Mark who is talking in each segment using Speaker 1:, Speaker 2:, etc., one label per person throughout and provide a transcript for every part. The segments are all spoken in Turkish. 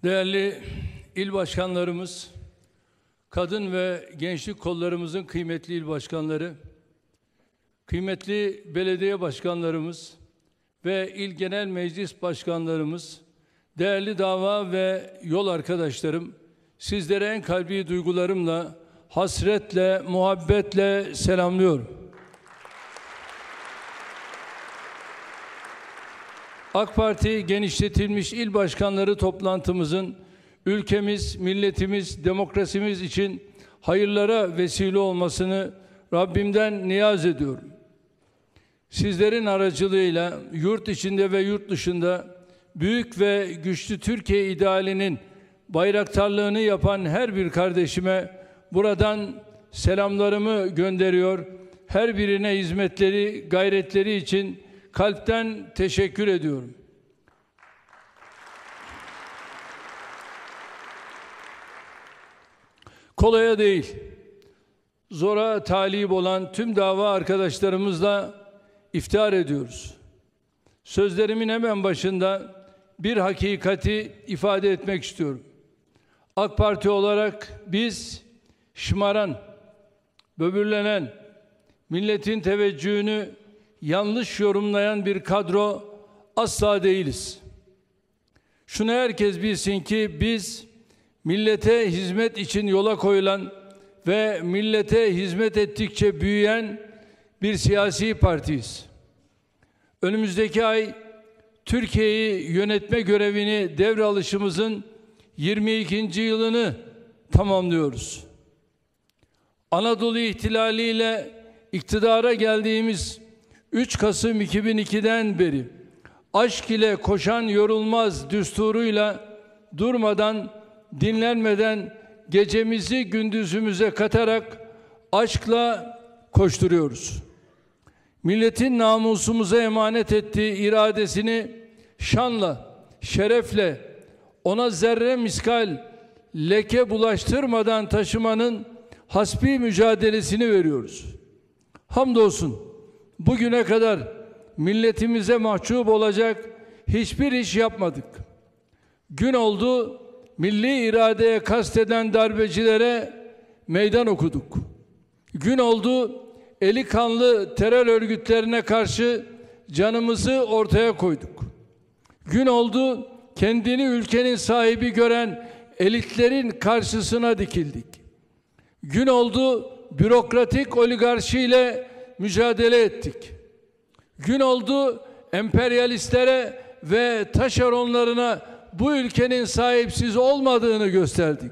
Speaker 1: Değerli il başkanlarımız, kadın ve gençlik kollarımızın kıymetli il başkanları, kıymetli belediye başkanlarımız ve il genel meclis başkanlarımız, değerli dava ve yol arkadaşlarım, sizlere en kalbi duygularımla, hasretle, muhabbetle selamlıyorum. AK Parti genişletilmiş il başkanları toplantımızın ülkemiz, milletimiz, demokrasimiz için hayırlara vesile olmasını Rabbimden niyaz ediyorum. Sizlerin aracılığıyla yurt içinde ve yurt dışında büyük ve güçlü Türkiye idealinin bayraktarlığını yapan her bir kardeşime buradan selamlarımı gönderiyor. Her birine hizmetleri, gayretleri için kalpten teşekkür ediyorum. Kolaya değil, zora talip olan tüm dava arkadaşlarımızla iftihar ediyoruz. Sözlerimin hemen başında bir hakikati ifade etmek istiyorum. AK Parti olarak biz şımaran, böbürlenen, milletin teveccühünü yanlış yorumlayan bir kadro asla değiliz. Şunu herkes bilsin ki biz millete hizmet için yola koyulan ve millete hizmet ettikçe büyüyen bir siyasi partiyiz. Önümüzdeki ay Türkiye'yi yönetme görevini devralışımızın 22. yılını tamamlıyoruz. Anadolu ihtilaliyle iktidara geldiğimiz 3 Kasım 2002'den beri aşk ile koşan yorulmaz düsturuyla durmadan, dinlenmeden gecemizi gündüzümüze katarak aşkla koşturuyoruz. Milletin namusumuza emanet ettiği iradesini şanla, şerefle, ona zerre miskal leke bulaştırmadan taşımanın hasbi mücadelesini veriyoruz. Hamdolsun bugüne kadar milletimize mahcup olacak hiçbir iş yapmadık. Gün oldu, milli iradeye kasteden darbecilere meydan okuduk. Gün oldu, eli kanlı terör örgütlerine karşı canımızı ortaya koyduk. Gün oldu, kendini ülkenin sahibi gören elitlerin karşısına dikildik. Gün oldu, bürokratik oligarşiyle mücadele ettik. Gün oldu, emperyalistlere ve taşeronlarına bu ülkenin sahipsiz olmadığını gösterdik.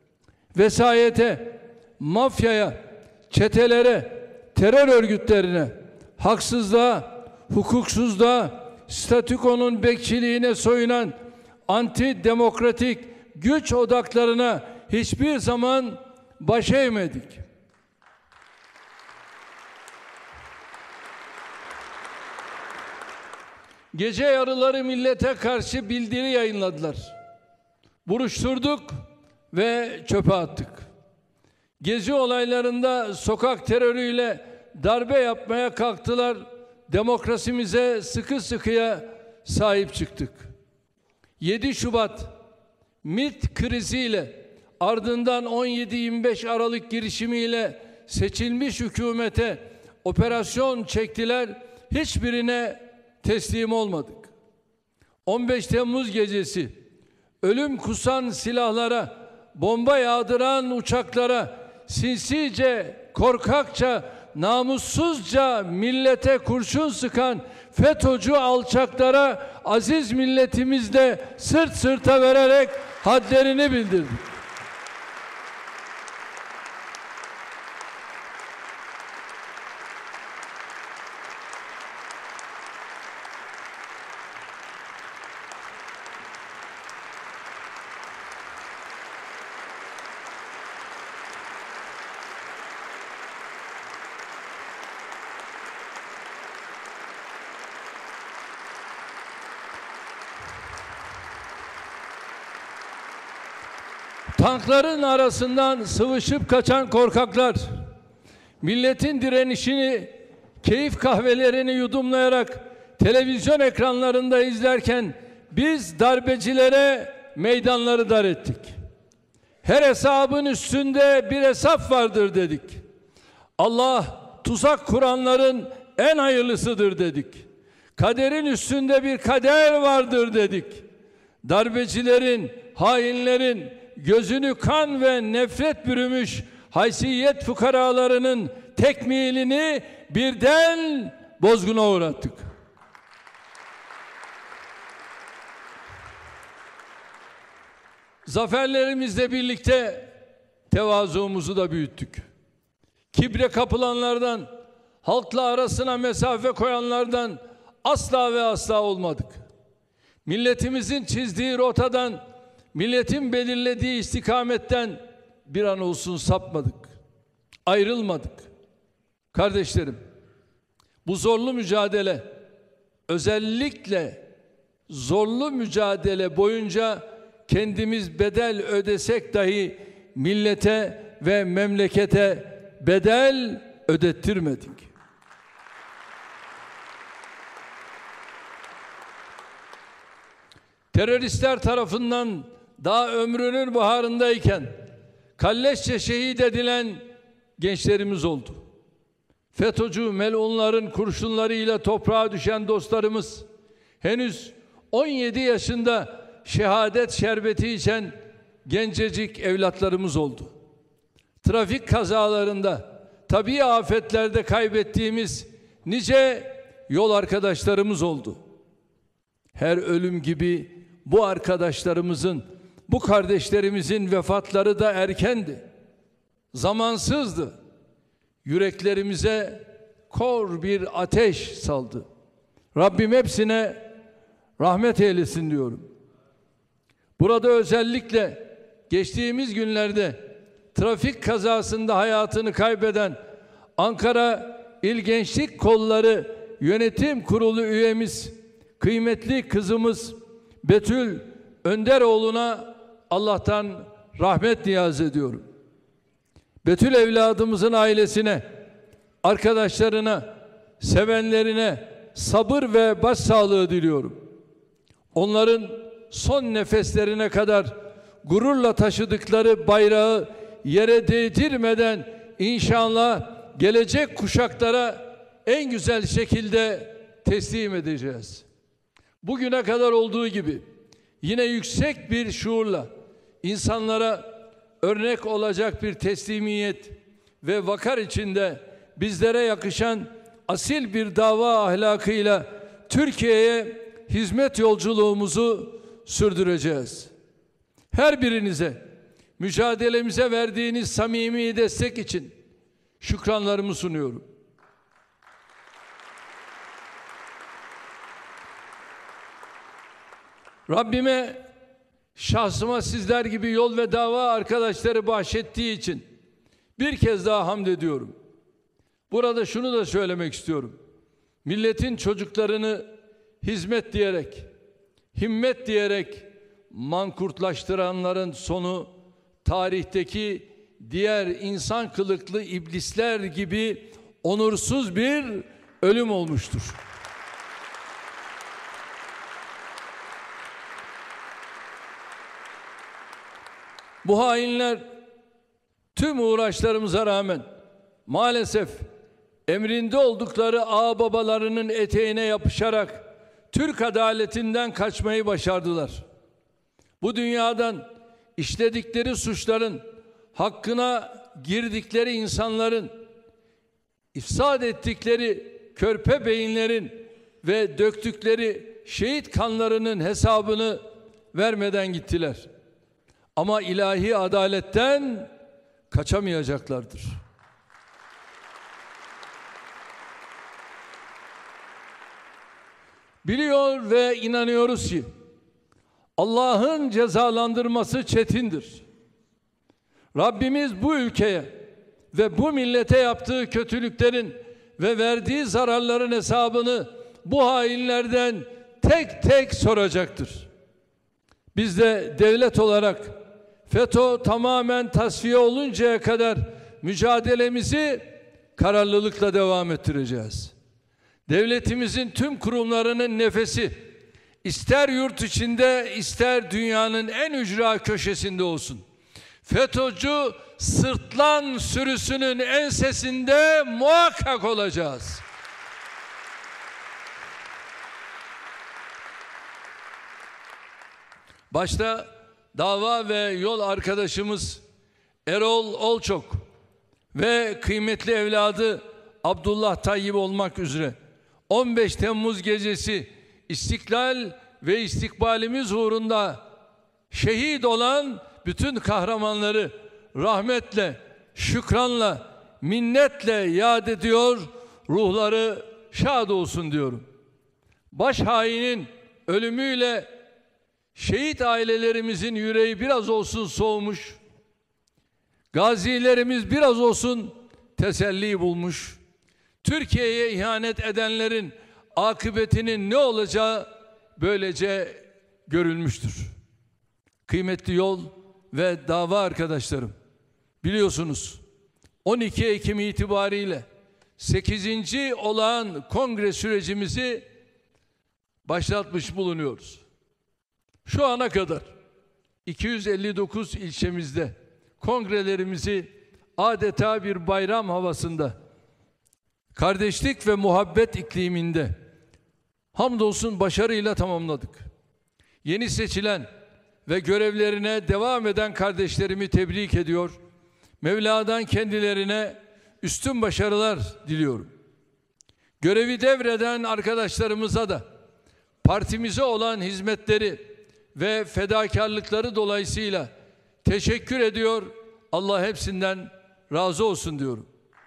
Speaker 1: Vesayete, mafyaya, çetelere, terör örgütlerine, haksızlığa, hukuksuzluğa, statükonun bekçiliğine soyunan antidemokratik güç odaklarına hiçbir zaman baş eğmedik. Gece yarıları millete karşı bildiri yayınladılar. Buruşturduk ve çöpe attık. Gezi olaylarında sokak terörüyle darbe yapmaya kalktılar. Demokrasimize sıkı sıkıya sahip çıktık. 7 Şubat MİT kriziyle ardından 17-25 Aralık girişimiyle seçilmiş hükümete operasyon çektiler. Hiçbirine teslim olmadık. 15 Temmuz gecesi ölüm kusan silahlara, bomba yağdıran uçaklara, sinsice, korkakça, namussuzca millete kurşun sıkan FETÖ'cü alçaklara aziz milletimizle sırt sırta vererek hadlerini bildirdik. Tankların arasından sıvışıp kaçan korkaklar, milletin direnişini, keyif kahvelerini yudumlayarak televizyon ekranlarında izlerken biz darbecilere meydanları dar ettik. Her hesabın üstünde bir hesap vardır dedik. Allah tuzak kuranların en hayırlısıdır dedik. Kaderin üstünde bir kader vardır dedik. Darbecilerin, hainlerin gözünü kan ve nefret bürümüş haysiyet fukaralarının tekmilini birden bozguna uğrattık. Zaferlerimizle birlikte tevazuumuzu da büyüttük. Kibre kapılanlardan, halkla arasına mesafe koyanlardan asla ve asla olmadık. Milletimizin çizdiği rotadan, milletin belirlediği istikametten bir an olsun sapmadık. Ayrılmadık. Kardeşlerim, bu zorlu mücadele, özellikle zorlu mücadele boyunca kendimiz bedel ödesek dahi millete ve memlekete bedel ödettirmedik. Teröristler tarafından daha ömrünün baharındayken kalleşçe şehit edilen gençlerimiz oldu. FETÖ'cü melunların kurşunlarıyla toprağa düşen dostlarımız, henüz 17 yaşında şehadet şerbeti içen gencecik evlatlarımız oldu. Trafik kazalarında, tabii afetlerde kaybettiğimiz nice yol arkadaşlarımız oldu. Her ölüm gibi bu arkadaşlarımızın, bu kardeşlerimizin vefatları da erkendi. Zamansızdı. Yüreklerimize kor bir ateş saldı. Rabbim hepsine rahmet eylesin diyorum. Burada özellikle geçtiğimiz günlerde trafik kazasında hayatını kaybeden Ankara İl Gençlik Kolları Yönetim Kurulu üyemiz, kıymetli kızımız Betül Önderoğlu'na Allah'tan rahmet niyaz ediyorum. Betül evladımızın ailesine, arkadaşlarına, sevenlerine sabır ve başsağlığı diliyorum. Onların son nefeslerine kadar gururla taşıdıkları bayrağı yere değdirmeden inşallah gelecek kuşaklara en güzel şekilde teslim edeceğiz. Bugüne kadar olduğu gibi yine yüksek bir şuurla insanlara örnek olacak bir teslimiyet ve vakar içinde bizlere yakışan asil bir dava ahlakıyla Türkiye'ye hizmet yolculuğumuzu sürdüreceğiz. Her birinize mücadelemize verdiğiniz samimi destek için şükranlarımı sunuyorum. Rabbime, şahsıma sizler gibi yol ve dava arkadaşları bahşettiği için bir kez daha hamd ediyorum. Burada şunu da söylemek istiyorum. Milletin çocuklarını hizmet diyerek, himmet diyerek mankurtlaştıranların sonu tarihteki diğer insan kılıklı iblisler gibi onursuz bir ölüm olmuştur. Bu hainler tüm uğraşlarımıza rağmen maalesef emrinde oldukları ağababalarının eteğine yapışarak Türk adaletinden kaçmayı başardılar. Bu dünyadan işledikleri suçların, hakkına girdikleri insanların, ifsad ettikleri körpe beyinlerin ve döktükleri şehit kanlarının hesabını vermeden gittiler. Ama ilahi adaletten kaçamayacaklardır. Biliyor ve inanıyoruz ki Allah'ın cezalandırması çetindir. Rabbimiz bu ülkeye ve bu millete yaptığı kötülüklerin ve verdiği zararların hesabını bu hainlerden tek tek soracaktır. Biz de devlet olarak FETÖ tamamen tasfiye oluncaya kadar mücadelemizi kararlılıkla devam ettireceğiz. Devletimizin tüm kurumlarının nefesi, ister yurt içinde ister dünyanın en ücra köşesinde olsun, FETÖ'cü sırtlan sürüsünün ensesinde muhakkak olacağız. Başta dava ve yol arkadaşımız Erol Olçok ve kıymetli evladı Abdullah Tayyip olmak üzere 15 Temmuz gecesi İstiklal ve istikbalimiz uğrunda şehit olan bütün kahramanları rahmetle, şükranla, minnetle yad ediyor, ruhları şad olsun diyorum. Baş hainin ölümüyle şehit ailelerimizin yüreği biraz olsun soğumuş, gazilerimiz biraz olsun teselli bulmuş, Türkiye'ye ihanet edenlerin akıbetinin ne olacağı böylece görülmüştür. Kıymetli yol ve dava arkadaşlarım, biliyorsunuz 12 Ekim itibariyle 8. olağan kongre sürecimizi başlatmış bulunuyoruz. Şu ana kadar 259 ilçemizde kongrelerimizi adeta bir bayram havasında, kardeşlik ve muhabbet ikliminde hamdolsun başarıyla tamamladık. Yeni seçilen ve görevlerine devam eden kardeşlerimi tebrik ediyor. Mevla'dan kendilerine üstün başarılar diliyorum. Görevi devreden arkadaşlarımıza da partimize olan hizmetleri ve fedakarlıkları dolayısıyla teşekkür ediyor. Allah hepsinden razı olsun diyorum.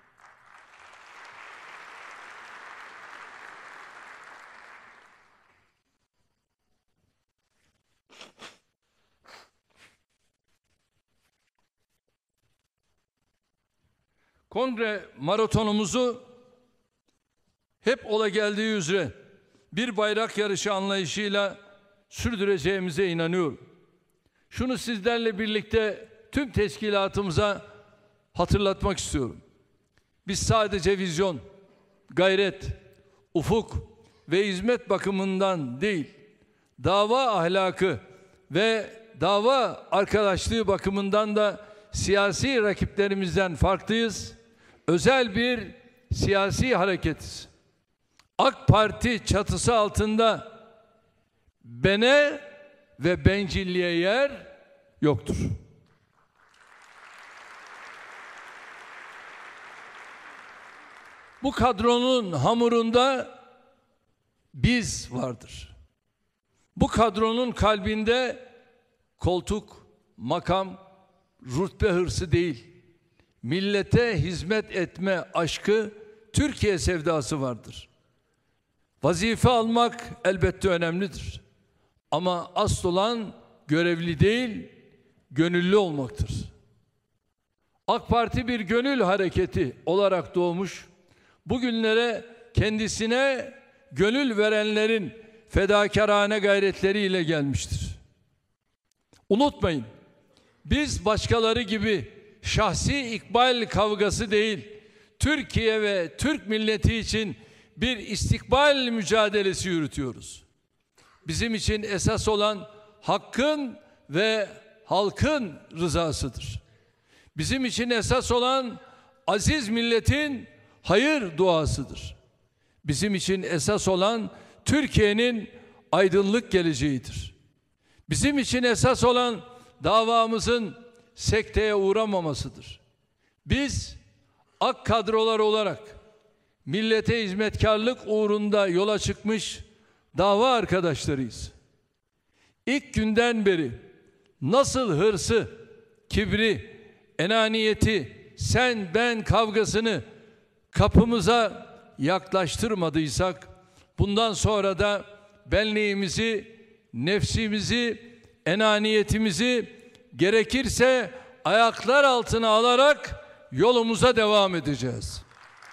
Speaker 1: Kongre maratonumuzu hep ola geldiği üzere bir bayrak yarışı anlayışıyla sürdüreceğimize inanıyorum. Şunu sizlerle birlikte tüm teşkilatımıza hatırlatmak istiyorum. Biz sadece vizyon, gayret, ufuk ve hizmet bakımından değil, dava ahlakı ve dava arkadaşlığı bakımından da siyasi rakiplerimizden farklıyız. Özel bir siyasi hareketiz. AK Parti çatısı altında bene ve bencilliğe yer yoktur. Bu kadronun hamurunda biz vardır. Bu kadronun kalbinde koltuk, makam, rütbe hırsı değil, millete hizmet etme aşkı, Türkiye sevdası vardır. Vazife almak elbette önemlidir. Ama asıl olan görevli değil, gönüllü olmaktır. AK Parti bir gönül hareketi olarak doğmuş, bugünlere kendisine gönül verenlerin fedakarane gayretleriyle gelmiştir. Unutmayın, biz başkaları gibi şahsi ikbal kavgası değil, Türkiye ve Türk milleti için bir istikbal mücadelesi yürütüyoruz. Bizim için esas olan hakkın ve halkın rızasıdır. Bizim için esas olan aziz milletin hayır duasıdır. Bizim için esas olan Türkiye'nin aydınlık geleceğidir. Bizim için esas olan davamızın sekteye uğramamasıdır. Biz ak kadrolar olarak millete hizmetkarlık uğrunda yola çıkmış dava arkadaşlarıyız. İlk günden beri nasıl hırsı, kibri, enaniyeti, sen ben kavgasını kapımıza yaklaştırmadıysak, bundan sonra da benliğimizi, nefsimizi, enaniyetimizi gerekirse ayaklar altına alarak yolumuza devam edeceğiz.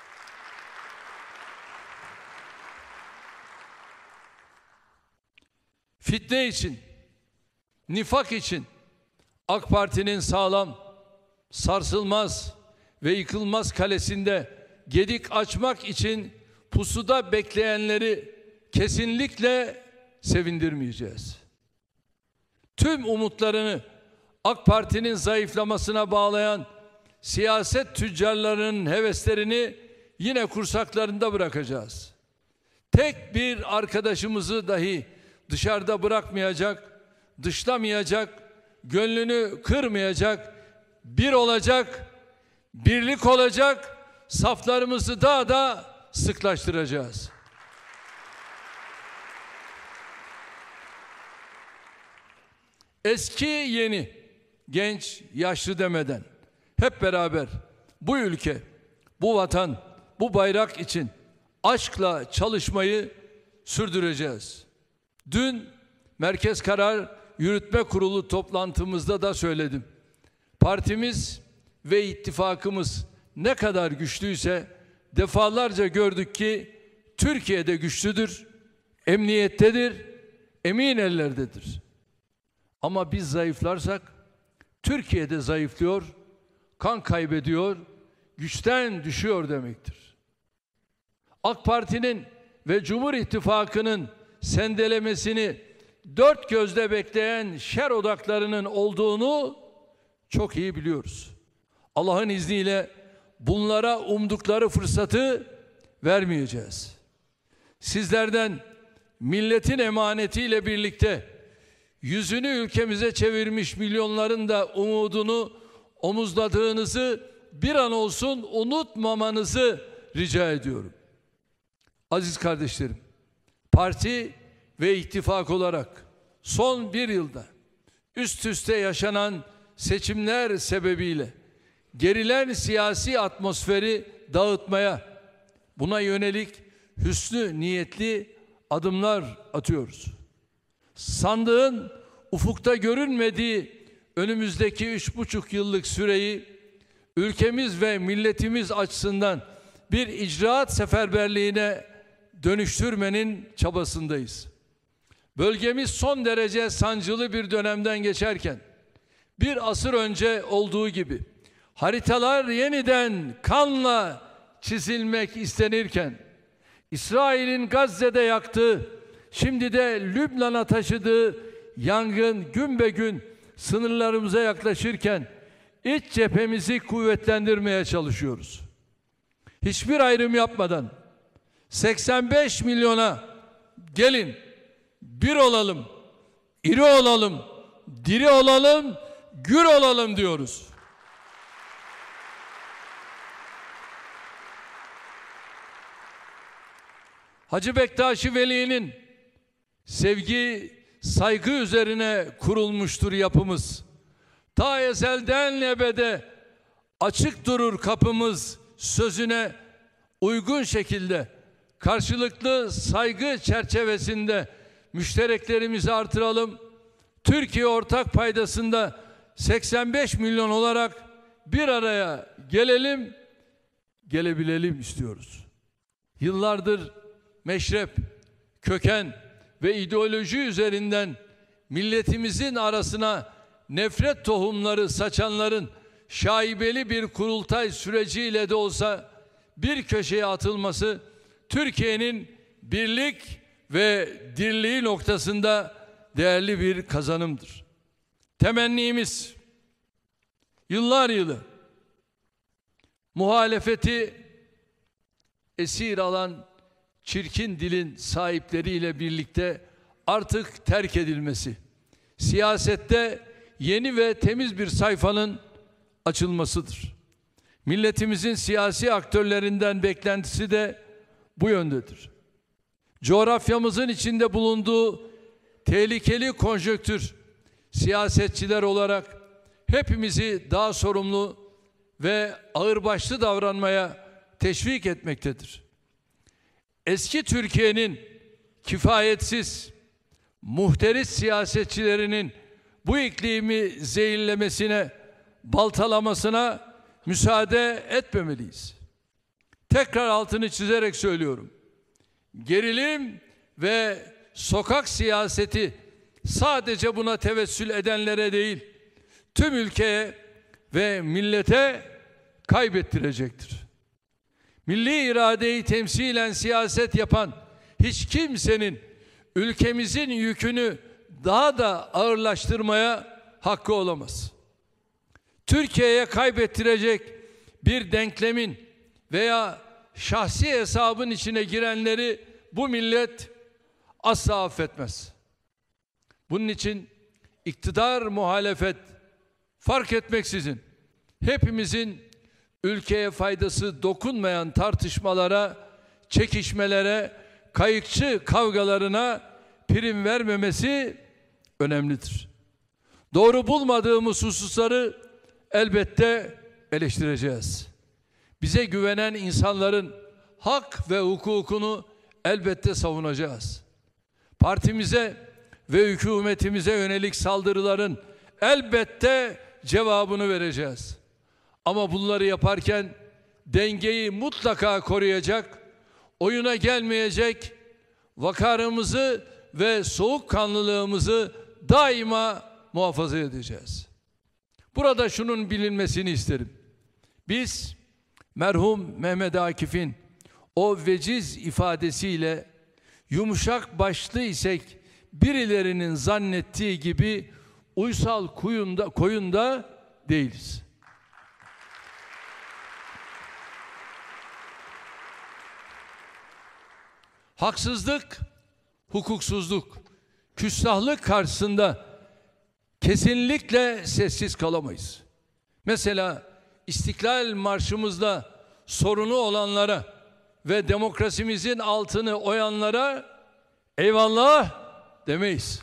Speaker 1: Fitne için, nifak için AK Parti'nin sağlam, sarsılmaz ve yıkılmaz kalesinde gedik açmak için pusuda bekleyenleri kesinlikle sevindirmeyeceğiz. Tüm umutlarını AK Parti'nin zayıflamasına bağlayan siyaset tüccarlarının heveslerini yine kursaklarında bırakacağız. Tek bir arkadaşımızı dahi dışarıda bırakmayacak, dışlamayacak, gönlünü kırmayacak, bir olacak, birlik olacak, saflarımızı daha da sıklaştıracağız. Eski yeni, genç yaşlı demeden hep beraber bu ülke, bu vatan, bu bayrak için aşkla çalışmayı sürdüreceğiz. Dün Merkez Karar Yürütme Kurulu toplantımızda da söyledim. Partimiz ve ittifakımız ne kadar güçlüyse defalarca gördük ki Türkiye'de güçlüdür, emniyettedir, emin ellerdedir. Ama biz zayıflarsak Türkiye'de zayıflıyor, kan kaybediyor, güçten düşüyor demektir. AK Parti'nin ve Cumhur İttifakı'nın sendelemesini dört gözle bekleyen şer odaklarının olduğunu çok iyi biliyoruz. Allah'ın izniyle bunlara umdukları fırsatı vermeyeceğiz. Sizlerden milletin emanetiyle birlikte yüzünü ülkemize çevirmiş milyonların da umudunu omuzladığınızı bir an olsun unutmamanızı rica ediyorum. Aziz kardeşlerim, parti ve ittifak olarak son bir yılda üst üste yaşanan seçimler sebebiyle gerilen siyasi atmosferi dağıtmaya, buna yönelik hüsnü niyetli adımlar atıyoruz. Sandığın ufukta görünmediği önümüzdeki 3,5 yıllık süreyi ülkemiz ve milletimiz açısından bir icraat seferberliğine dönüştürmenin çabasındayız. Bölgemiz son derece sancılı bir dönemden geçerken, bir asır önce olduğu gibi haritalar yeniden kanla çizilmek istenirken, İsrail'in Gazze'de yaktığı, şimdi de Lübnan'a taşıdığı yangın gün be gün sınırlarımıza yaklaşırken iç cephemizi kuvvetlendirmeye çalışıyoruz. Hiçbir ayrım yapmadan 85 milyona gelin bir olalım, iri olalım, diri olalım, gür olalım diyoruz. Hacı Bektaş Veli'nin sevgi, saygı üzerine kurulmuştur yapımız. Ta ezelden ebede açık durur kapımız sözüne uygun şekilde karşılıklı saygı çerçevesinde müştereklerimizi artıralım. Türkiye ortak paydasında 85 milyon olarak bir araya gelelim, gelebilelim istiyoruz. Yıllardır meşrep, köken ve ideoloji üzerinden milletimizin arasına nefret tohumları saçanların şaibeli bir kurultay süreciyle de olsa bir köşeye atılması Türkiye'nin birlik ve dirliği noktasında değerli bir kazanımdır. Temennimiz yıllar yılı muhalefeti esir alan çirkin dilin sahipleriyle birlikte artık terk edilmesi, siyasette yeni ve temiz bir sayfanın açılmasıdır. Milletimizin siyasi aktörlerinden beklentisi de bu yöndedir. Coğrafyamızın içinde bulunduğu tehlikeli konjonktür, siyasetçiler olarak hepimizi daha sorumlu ve ağırbaşlı davranmaya teşvik etmektedir. Eski Türkiye'nin kifayetsiz, muhteris siyasetçilerinin bu iklimi zehirlemesine, baltalamasına müsaade etmemeliyiz. Tekrar altını çizerek söylüyorum. Gerilim ve sokak siyaseti sadece buna tevessül edenlere değil, tüm ülkeye ve millete kaybettirecektir. Milli iradeyi temsilen siyaset yapan hiç kimsenin ülkemizin yükünü daha da ağırlaştırmaya hakkı olamaz. Türkiye'ye kaybettirecek bir denklemin veya şahsi hesabın içine girenleri bu millet asla affetmez. Bunun için iktidar, muhalefet fark etmeksizin hepimizin ülkeye faydası dokunmayan tartışmalara, çekişmelere, kayıkçı kavgalarına prim vermemesi önemlidir. Doğru bulmadığımız hususları elbette eleştireceğiz. Bize güvenen insanların hak ve hukukunu elbette savunacağız. Partimize ve hükümetimize yönelik saldırıların elbette cevabını vereceğiz. Ama bunları yaparken dengeyi mutlaka koruyacak, oyuna gelmeyecek, vakarımızı ve soğukkanlılığımızı daima muhafaza edeceğiz. Burada şunun bilinmesini isterim. Biz merhum Mehmet Akif'in o veciz ifadesiyle yumuşak başlı isek birilerinin zannettiği gibi uysal koyunda değiliz. Haksızlık, hukuksuzluk, küstahlık karşısında kesinlikle sessiz kalamayız. Mesela İstiklal Marşımızda sorunu olanlara ve demokrasimizin altını oyanlara eyvallah demeyiz.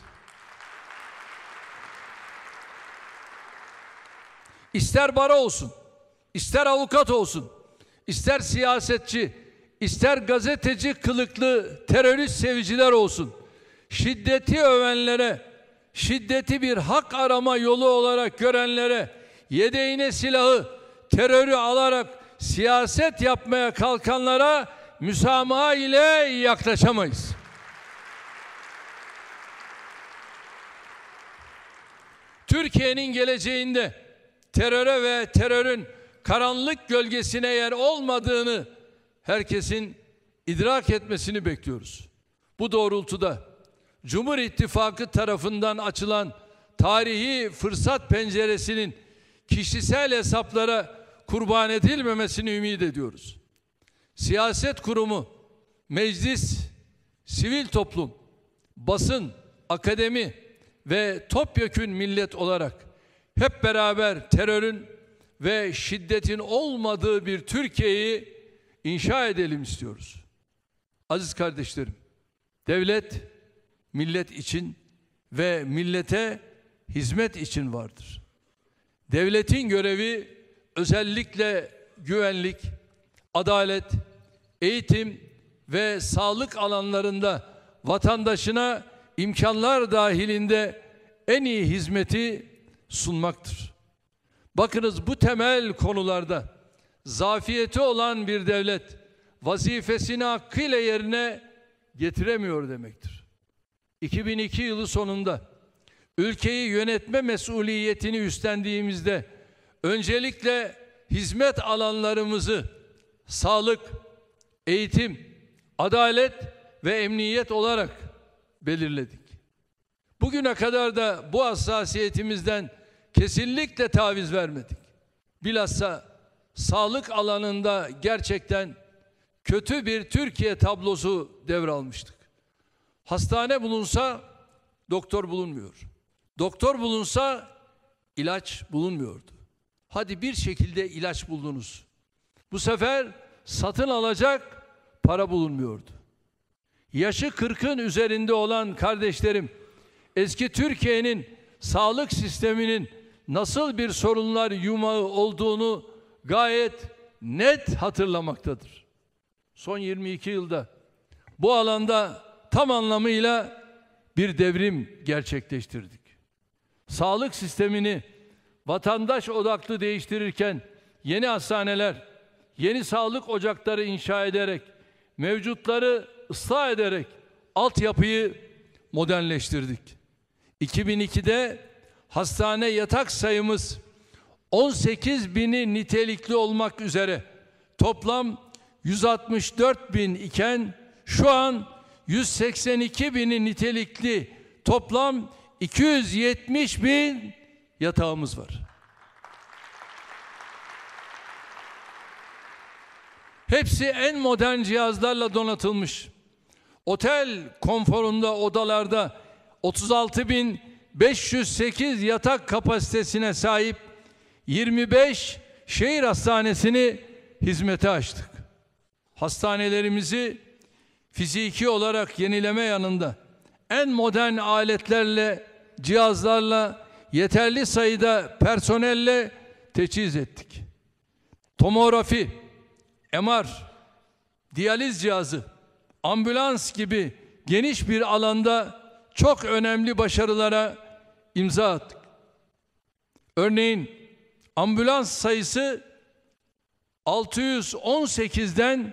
Speaker 1: İster bara olsun, ister avukat olsun, ister siyasetçi, ister gazeteci kılıklı terörist seviciler olsun, şiddeti övenlere, şiddeti bir hak arama yolu olarak görenlere, yedeğine silahı, terörü alarak siyaset yapmaya kalkanlara müsamaha ile yaklaşamayız. Türkiye'nin geleceğinde teröre ve terörün karanlık gölgesine yer olmadığını herkesin idrak etmesini bekliyoruz. Bu doğrultuda Cumhur İttifakı tarafından açılan tarihi fırsat penceresinin kişisel hesaplara kurban edilmemesini ümit ediyoruz. Siyaset kurumu, meclis, sivil toplum, basın, akademi ve topyekün millet olarak hep beraber terörün ve şiddetin olmadığı bir Türkiye'yi inşa edelim istiyoruz. Aziz kardeşlerim, devlet millet için ve millete hizmet için vardır. Devletin görevi özellikle güvenlik, adalet, eğitim ve sağlık alanlarında vatandaşına imkanlar dahilinde en iyi hizmeti sunmaktır. Bakınız, bu temel konularda zafiyeti olan bir devlet vazifesini hakkıyla yerine getiremiyor demektir. 2002 yılı sonunda ülkeyi yönetme mesuliyetini üstlendiğimizde öncelikle hizmet alanlarımızı sağlık, eğitim, adalet ve emniyet olarak belirledik. Bugüne kadar da bu hassasiyetimizden kesinlikle taviz vermedik. Bilhassa sağlık alanında gerçekten kötü bir Türkiye tablosu devralmıştık. Hastane bulunsa doktor bulunmuyor. Doktor bulunsa ilaç bulunmuyordu. Hadi bir şekilde ilaç buldunuz. Bu sefer satın alacak para bulunmuyordu. Yaşı 40'ın üzerinde olan kardeşlerim, eski Türkiye'nin sağlık sisteminin nasıl bir sorunlar yumağı olduğunu gayet net hatırlamaktadır. Son 22 yılda bu alanda tam anlamıyla bir devrim gerçekleştirdik. Sağlık sistemini vatandaş odaklı değiştirirken yeni hastaneler, yeni sağlık ocakları inşa ederek, mevcutları ıslah ederek altyapıyı modernleştirdik. 2002'de hastane yatak sayımız 18.000'i nitelikli olmak üzere toplam 164.000 iken şu an 182 bini nitelikli, toplam 270 bin yatağımız var. Hepsi en modern cihazlarla donatılmış. Otel konforunda odalarda 36.508 yatak kapasitesine sahip 25 şehir hastanesini hizmete açtık. Hastanelerimizi fiziki olarak yenileme yanında en modern aletlerle, cihazlarla, yeterli sayıda personelle teçhiz ettik. Tomografi, MR, diyaliz cihazı, ambulans gibi geniş bir alanda çok önemli başarılara imza attık. Örneğin ambulans sayısı 618'den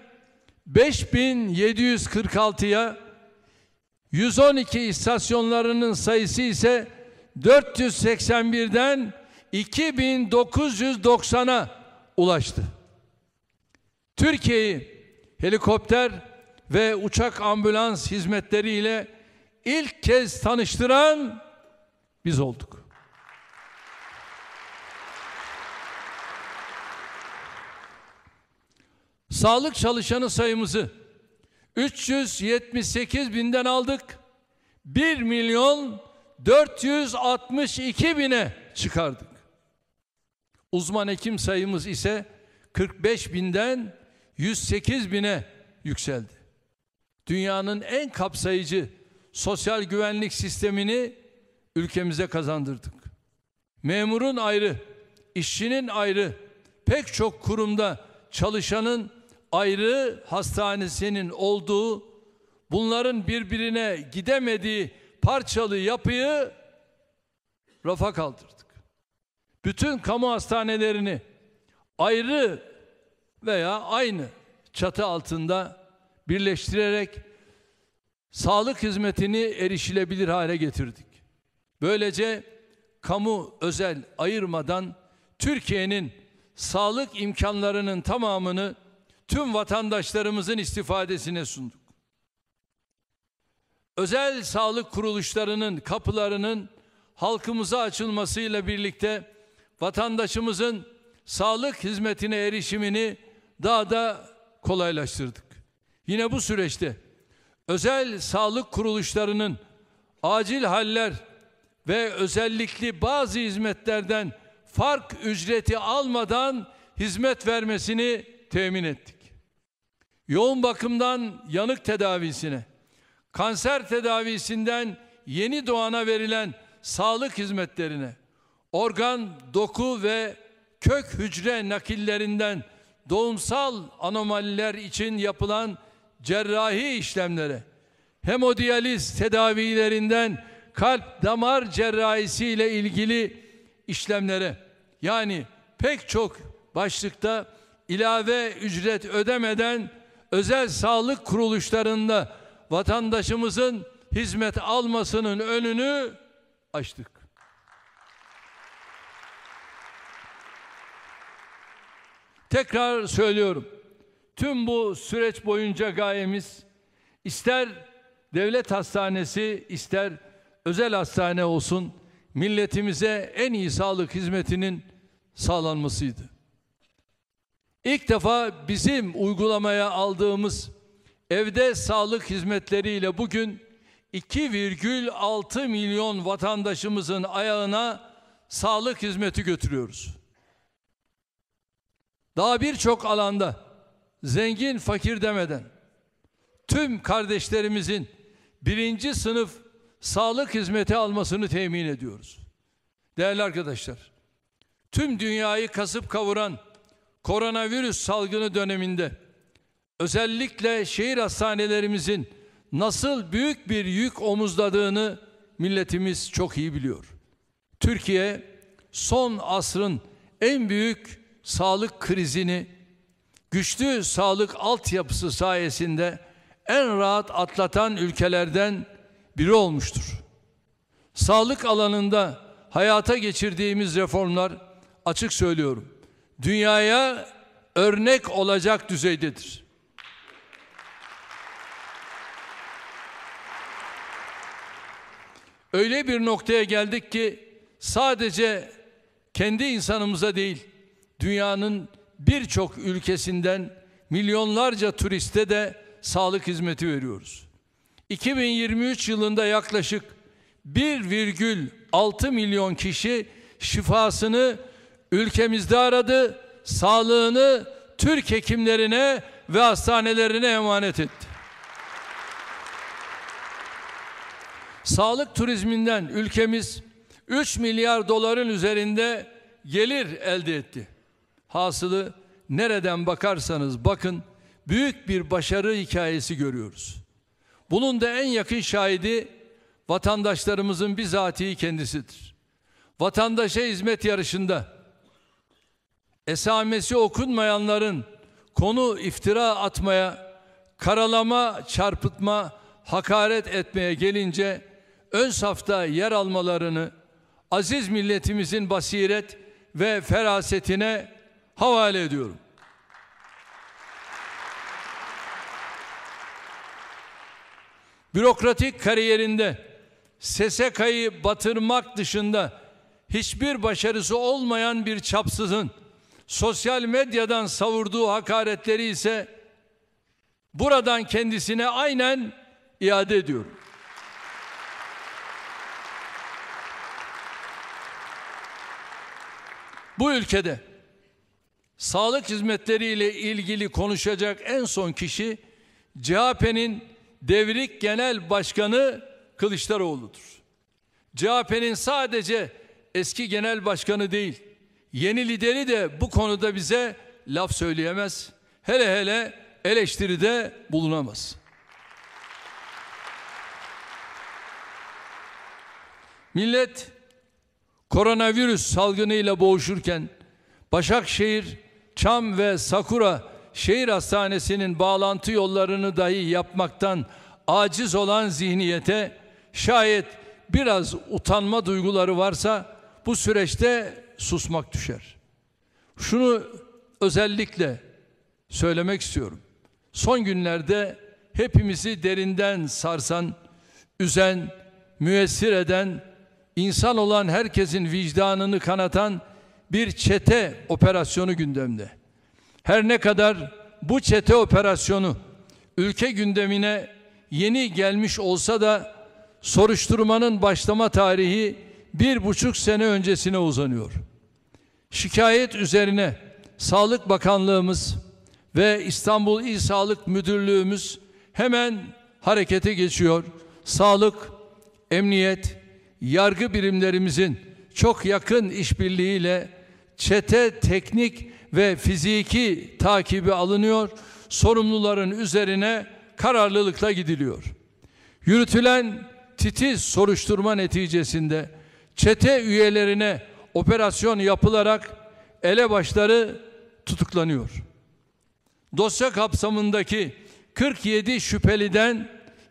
Speaker 1: 5746'ya, 112 istasyonlarının sayısı ise 481'den 2990'a ulaştı. Türkiye'yi helikopter ve uçak ambulans hizmetleriyle ilk kez tanıştıran biz olduk. Sağlık çalışanı sayımızı 378 binden aldık, 1.462.000'e çıkardık. Uzman hekim sayımız ise 45 binden 108 bine yükseldi. Dünyanın en kapsayıcı sosyal güvenlik sistemini ülkemize kazandırdık. Memurun ayrı, işçinin ayrı, pek çok kurumda çalışanın ayrı hastanesinin olduğu, bunların birbirine gidemediği parçalı yapıyı rafa kaldırdık. Bütün kamu hastanelerini ayrı veya aynı çatı altında birleştirerek sağlık hizmetini erişilebilir hale getirdik. Böylece kamu özel ayırmadan Türkiye'nin sağlık imkanlarının tamamını tüm vatandaşlarımızın istifadesine sunduk. Özel sağlık kuruluşlarının kapılarının halkımıza açılmasıyla birlikte vatandaşımızın sağlık hizmetine erişimini daha da kolaylaştırdık. Yine bu süreçte özel sağlık kuruluşlarının acil haller ve özellikle bazı hizmetlerden fark ücreti almadan hizmet vermesini temin ettik. Yoğun bakımdan yanık tedavisine, kanser tedavisinden yeni doğana verilen sağlık hizmetlerine, organ, doku ve kök hücre nakillerinden doğumsal anomaliler için yapılan cerrahi işlemlere, hemodiyaliz tedavilerinden kalp damar cerrahisi ile ilgili işlemlere, yani pek çok başlıkta ilave ücret ödemeden özel sağlık kuruluşlarında vatandaşımızın hizmet almasının önünü açtık. Tekrar söylüyorum. Tüm bu süreç boyunca gayemiz ister devlet hastanesi ister özel hastane olsun milletimize en iyi sağlık hizmetinin sağlanmasıydı. İlk defa bizim uygulamaya aldığımız evde sağlık hizmetleriyle bugün 2,6 milyon vatandaşımızın ayağına sağlık hizmeti götürüyoruz. Daha birçok alanda zengin fakir demeden tüm kardeşlerimizin 1. sınıf sağlık hizmeti almasını temin ediyoruz. Değerli arkadaşlar, tüm dünyayı kasıp kavuran koronavirüs salgını döneminde özellikle şehir hastanelerimizin nasıl büyük bir yük omuzladığını milletimiz çok iyi biliyor. Türkiye son asrın en büyük sağlık krizini güçlü sağlık altyapısı sayesinde en rahat atlatan ülkelerden biri olmuştur. Sağlık alanında hayata geçirdiğimiz reformlar, açık söylüyorum, dünyaya örnek olacak düzeydedir. Öyle bir noktaya geldik ki sadece kendi insanımıza değil, dünyanın birçok ülkesinden milyonlarca turiste de sağlık hizmeti veriyoruz. 2023 yılında yaklaşık 1,6 milyon kişi şifasını ülkemizde aradı, sağlığını Türk hekimlerine ve hastanelerine emanet etti. Sağlık turizminden ülkemiz 3 milyar doların üzerinde gelir elde etti. Hasılı nereden bakarsanız bakın büyük bir başarı hikayesi görüyoruz. Bunun da en yakın şahidi vatandaşlarımızın bizatihi kendisidir. Vatandaşa hizmet yarışında esamesi okunmayanların konu iftira atmaya, karalama, çarpıtma, hakaret etmeye gelince ön safta yer almalarını aziz milletimizin basiret ve ferasetine havale ediyorum. Bürokratik kariyerinde SSK'yı batırmak dışında hiçbir başarısı olmayan bir çapsızın sosyal medyadan savurduğu hakaretleri ise buradan kendisine aynen iade ediyorum. Bu ülkede sağlık hizmetleriyle ilgili konuşacak en son kişi CHP'nin devrik genel başkanı Kılıçdaroğlu'dur. CHP'nin sadece eski genel başkanı değil, yeni lideri de bu konuda bize laf söyleyemez. Hele hele eleştiride bulunamaz. Millet koronavirüs salgınıyla boğuşurken Başakşehir, Çam ve Sakura şehir hastanesinin bağlantı yollarını dahi yapmaktan aciz olan zihniyete şayet biraz utanma duyguları varsa bu süreçte susmak düşer. Şunu özellikle söylemek istiyorum. Son günlerde hepimizi derinden sarsan, üzen, müessir eden, insan olan herkesin vicdanını kanatan bir çete operasyonu gündemde. Her ne kadar bu çete operasyonu ülke gündemine yeni gelmiş olsa da soruşturmanın başlama tarihi 1,5 sene öncesine uzanıyor. Şikayet üzerine Sağlık Bakanlığımız ve İstanbul İl Sağlık Müdürlüğümüz hemen harekete geçiyor. Sağlık, emniyet, yargı birimlerimizin çok yakın işbirliğiyle çete teknik ve fiziki takibi alınıyor, sorumluların üzerine kararlılıkla gidiliyor. Yürütülen titiz soruşturma neticesinde çete üyelerine operasyon yapılarak elebaşları tutuklanıyor. Dosya kapsamındaki 47 şüpheliden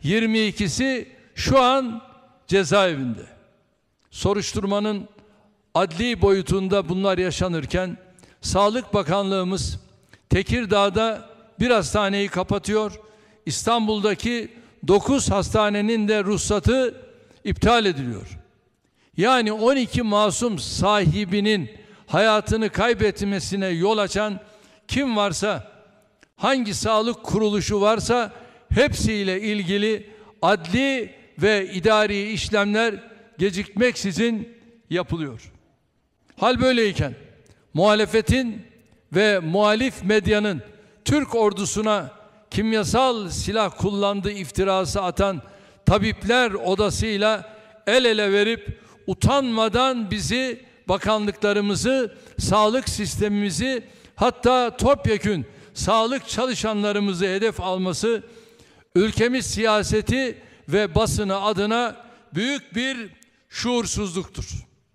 Speaker 1: 22'si şu an cezaevinde. Soruşturmanın adli boyutunda bunlar yaşanırken Sağlık Bakanlığımız Tekirdağ'da bir hastaneyi kapatıyor. İstanbul'daki 9 hastanenin de ruhsatı iptal ediliyor. Yani 12 masum sahibinin hayatını kaybetmesine yol açan kim varsa, hangi sağlık kuruluşu varsa hepsiyle ilgili adli ve idari işlemler gecikmeksizin yapılıyor. Hal böyleyken muhalefetin ve muhalif medyanın Türk ordusuna kimyasal silah kullandığı iftirası atan tabipler odasıyla el ele verip utanmadan bizi, bakanlıklarımızı, sağlık sistemimizi, hatta topyekün sağlık çalışanlarımızı hedef alması ülkemiz siyaseti ve basını adına büyük bir şuursuzluktur.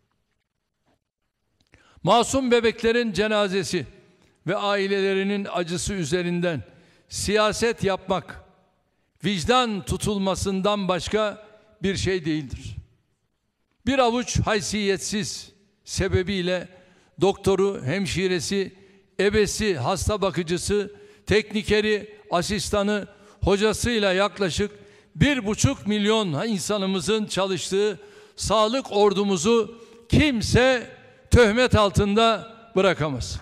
Speaker 1: Masum bebeklerin cenazesi ve ailelerinin acısı üzerinden siyaset yapmak vicdan tutulmasından başka bir şey değildir. Bir avuç haysiyetsiz sebebiyle doktoru, hemşiresi, ebesi, hasta bakıcısı, teknikeri, asistanı, hocasıyla yaklaşık 1,5 milyon insanımızın çalıştığı sağlık ordumuzu kimse töhmet altında bırakamaz.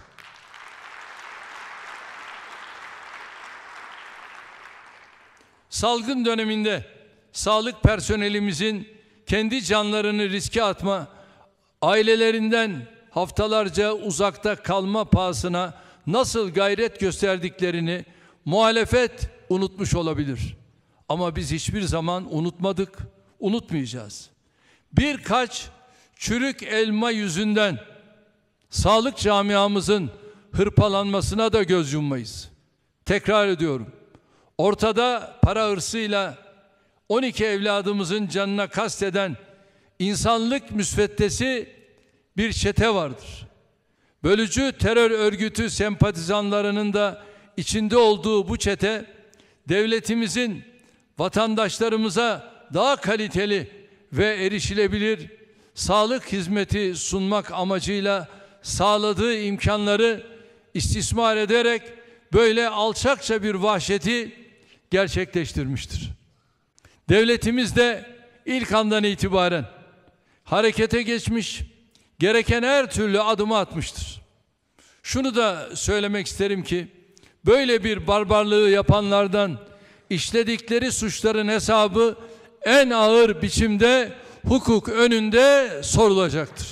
Speaker 1: Salgın döneminde sağlık personelimizin kendi canlarını riske atma, ailelerinden haftalarca uzakta kalma pahasına nasıl gayret gösterdiklerini muhalefet unutmuş olabilir. Ama biz hiçbir zaman unutmadık, unutmayacağız. Birkaç çürük elma yüzünden sağlık camiamızın hırpalanmasına da göz yummayız. Tekrar ediyorum. Ortada para hırsıyla 12 evladımızın canına kasteden insanlık müsveddesi bir çete vardır. Bölücü terör örgütü sempatizanlarının da içinde olduğu bu çete, devletimizin vatandaşlarımıza daha kaliteli ve erişilebilir sağlık hizmeti sunmak amacıyla sağladığı imkanları istismar ederek böyle alçakça bir vahşeti gerçekleştirmiştir. Devletimiz de ilk andan itibaren harekete geçmiş, gereken her türlü adımı atmıştır. Şunu da söylemek isterim ki, böyle bir barbarlığı yapanlardan işledikleri suçların hesabı en ağır biçimde hukuk önünde sorulacaktır.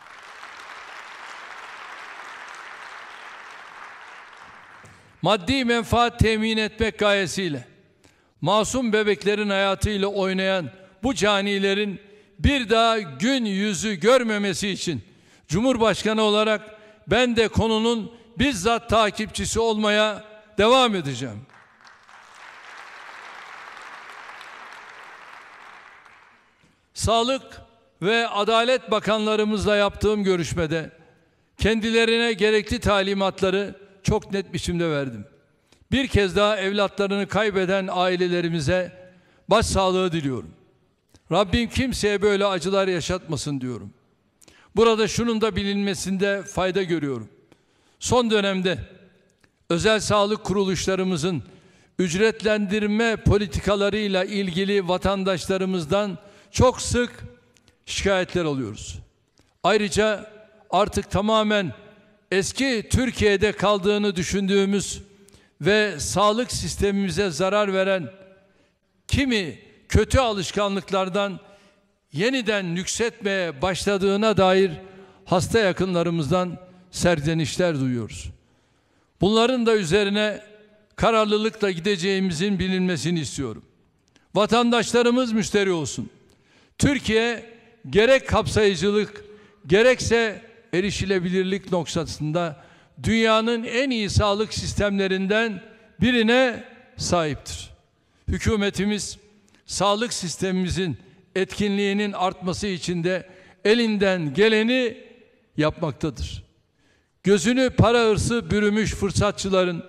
Speaker 1: Maddi menfaat temin etmek gayesiyle masum bebeklerin hayatıyla oynayan bu canilerin bir daha gün yüzü görmemesi için Cumhurbaşkanı olarak ben de konunun bizzat takipçisi olmaya devam edeceğim. Sağlık ve Adalet Bakanlarımızla yaptığım görüşmede kendilerine gerekli talimatları çok net biçimde verdim. Bir kez daha evlatlarını kaybeden ailelerimize başsağlığı diliyorum. Rabbim kimseye böyle acılar yaşatmasın diyorum. Burada şunun da bilinmesinde fayda görüyorum. Son dönemde özel sağlık kuruluşlarımızın ücretlendirme politikalarıyla ilgili vatandaşlarımızdan çok sık şikayetler alıyoruz. Ayrıca artık tamamen eski Türkiye'de kaldığını düşündüğümüz ve sağlık sistemimize zarar veren kimi kötü alışkanlıklardan yeniden nüksetmeye başladığına dair hasta yakınlarımızdan serzenişler duyuyoruz. Bunların da üzerine kararlılıkla gideceğimizin bilinmesini istiyorum. Vatandaşlarımız müşteri olsun. Türkiye gerek kapsayıcılık gerekse erişilebilirlik noktasında dünyanın en iyi sağlık sistemlerinden birine sahiptir. Hükümetimiz sağlık sistemimizin etkinliğinin artması için de elinden geleni yapmaktadır. Gözünü para hırsı bürümüş fırsatçıların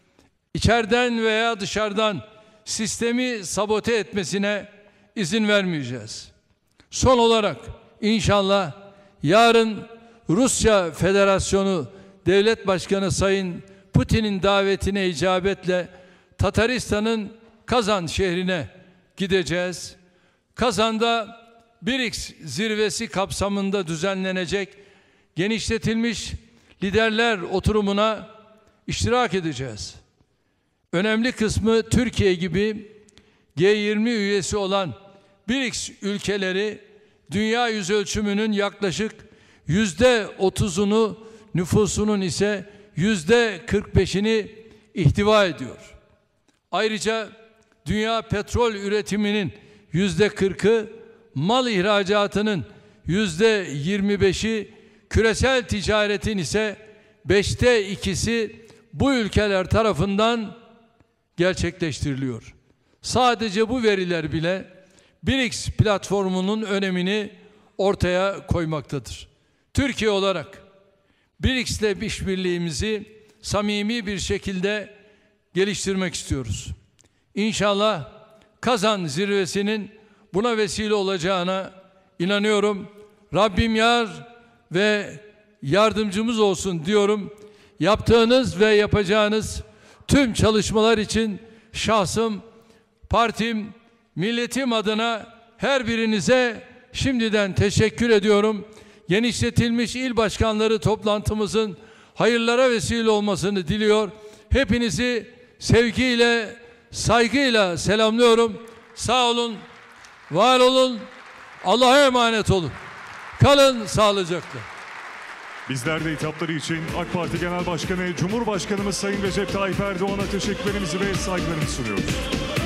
Speaker 1: içeriden veya dışarıdan sistemi sabote etmesine izin vermeyeceğiz. Son olarak inşallah yarın Rusya Federasyonu Devlet Başkanı Sayın Putin'in davetine icabetle Tataristan'ın Kazan şehrine gideceğiz. Kazan'da BRICS zirvesi kapsamında düzenlenecek genişletilmiş liderler oturumuna iştirak edeceğiz. Önemli kısmı Türkiye gibi G20 üyesi olan BRICS ülkeleri dünya yüzölçümünün yaklaşık %30'unu, nüfusunun ise %45'ini ihtiva ediyor. Ayrıca dünya petrol üretiminin %40'ı, mal ihracatının %25'i, küresel ticaretin ise 5'te 2'si bu ülkeler tarafından gerçekleştiriliyor. Sadece bu veriler bile BRICS platformunun önemini ortaya koymaktadır. Türkiye olarak BRICS'le işbirliğimizi samimi bir şekilde geliştirmek istiyoruz. İnşallah Kazan zirvesinin buna vesile olacağına inanıyorum. Rabbim yar ve yardımcımız olsun diyorum. Yaptığınız ve yapacağınız tüm çalışmalar için şahsım, partim, milletim adına her birinize şimdiden teşekkür ediyorum. Genişletilmiş il başkanları toplantımızın hayırlara vesile olmasını diliyor. Hepinizi sevgiyle, saygıyla selamlıyorum. Sağ olun, var olun, Allah'a emanet olun. Kalın sağlıcakla.
Speaker 2: Bizler de hitapları için AK Parti Genel Başkanı, Cumhurbaşkanımız Sayın Recep Tayyip Erdoğan'a teşekkürlerimizi ve saygılarımızı sunuyoruz.